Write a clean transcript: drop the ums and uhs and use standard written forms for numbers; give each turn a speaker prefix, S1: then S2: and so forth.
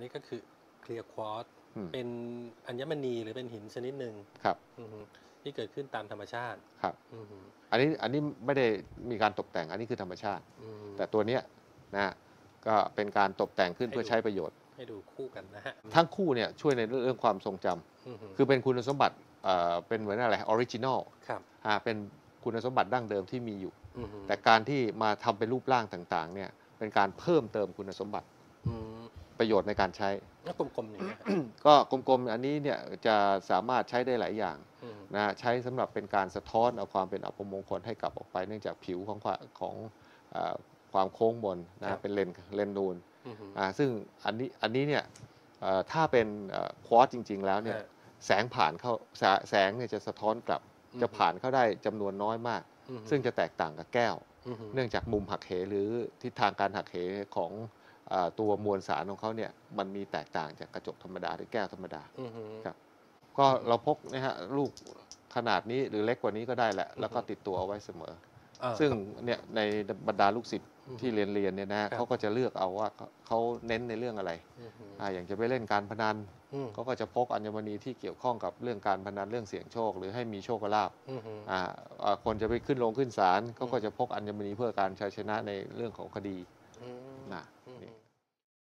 S1: นี่ก็คือเคลียร์ควอตซ์
S2: อืม
S1: เป็นอัญมณีหรือเป็นหินชนิดหนึ่ง
S2: ครับ
S1: อือฮึที่เกิดขึ้นตามธรรมชาติ
S2: ครับ
S1: อือฮึ
S2: อันนี้ไม่ได้มีการตกแต่งอันนี้คือธรรมชาติ
S1: อืม
S2: แต่ตัวเนี้ยนะก็เป็นการตกแต่งขึ้น
S1: ให้ดู
S2: เพื่อใช้ประโยชน์
S1: ให้ดูคู่กันนะฮะ
S2: ทั้งคู่เนี่ยช่วยในเรื่องความทรงจ
S1: อือฮึ
S2: ำคือเป็นคุณสมบัติเป็นเหมือนอะไรออริจินอล
S1: ครับ
S2: เป็นคุณสมบัติดั้งเดิมที่มีอยู่
S1: อือฮึ
S2: แต่การที่มาทำเป็นรูปร่างต่างๆเนี่ยเป็นการเพิ่มเติมคุณสมบัติ
S1: อืม
S2: ประโยชน์ในการใช้
S1: แล้วกลมๆอย่างเงี้ยฮะ
S2: ก็กลมๆอันนี้เนี่ยจะสามารถใช้ได้หลายอย่าง
S1: อืม
S2: นะใช้สำหรับเป็นการสะท้อนเอาความเป็นอัปมงคลให้กลับออกไปเนื่องจากผิวของเอ่อความโค้งมน
S1: ครั
S2: นะ
S1: บ
S2: เป็นเลนนูน
S1: อือฮึ
S2: ซึ่งอันนี้เนี่ยถ้าเป็นควอตซ์จริงๆแล้วเนี่ย
S1: ฮะ
S2: แสงผ่านเข้าแสงเนี่ยจะสะท้อนกลับ
S1: อือฮึ
S2: จะผ่านเข้าได้จำนวนน้อยมาก
S1: อือฮึ
S2: ซึ่งจะแตกต่างกับแก้ว
S1: อือฮึ
S2: เนื่องจากมุมหักเหหรือทิศทางการหักเหของตัวมวลสารของเขาเนี่ยมันมีแตกต่างจากกระจกธรรมดาหรือแก้วธรรมดา
S1: อือฮึ
S2: ครับก็เราพกนะฮะลูกขนาดนี้หรือเล็กกว่านี้ก็ได้แหละแล้วก็ติดตัวเอาไว้เสมอซึ่ง
S1: ครับ
S2: เนี่ยในบรรดาลูกศิษย์
S1: อือฮึ
S2: ที่เรียนเนี่ยนะฮะ
S1: ครับ
S2: เขาก็จะเลือกเอาว่าเขาเน้นในเรื่องอะไร
S1: อือฮึ
S2: อย่างจะไปเล่นการพนัน
S1: อืม
S2: เขาก็จะพกอัญมณีที่เกี่ยวข้องกับเรื่องการพนันเรื่องเสี่ยงโชคหรือให้มีโชคลาภ
S1: อือฮึ
S2: อ่าคนจะไปขึ้นศาลเขาก็จะพกอัญมณีเพื่อการชัยชนะในเรื่องของคดี
S1: อืม
S2: นะ